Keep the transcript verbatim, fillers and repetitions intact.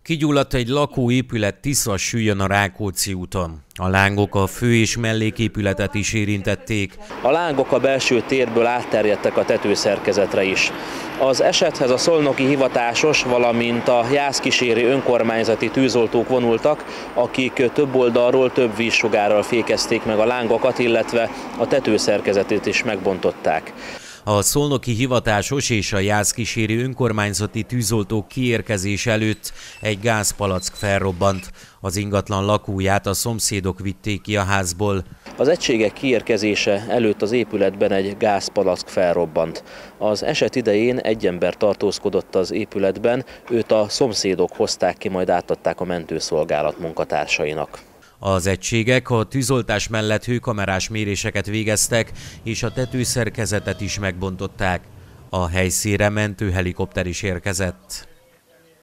Kigyulladt egy lakóépület Tiszasülyön a Rákóczi úton. A lángok a fő- és melléképületet is érintették. A lángok a belső térből átterjedtek a tetőszerkezetre is. Az esethez a szolnoki hivatásos, valamint a jászkíséri önkormányzati tűzoltók vonultak, akik több oldalról több vízsugárral fékezték meg a lángokat, illetve a tetőszerkezetét is megbontották. A szolnoki hivatásos és a jászkíséri önkormányzati tűzoltók kiérkezés előtt egy gázpalack felrobbant. Az ingatlan lakóját a szomszédok vitték ki a házból. Az egységek kiérkezése előtt az épületben egy gázpalack felrobbant. Az eset idején egy ember tartózkodott az épületben, őt a szomszédok hozták ki, majd átadták a mentőszolgálat munkatársainak. Az egységek a tűzoltás mellett hőkamerás méréseket végeztek, és a tetőszerkezetet is megbontották. A helyszínre mentőhelikopter is érkezett.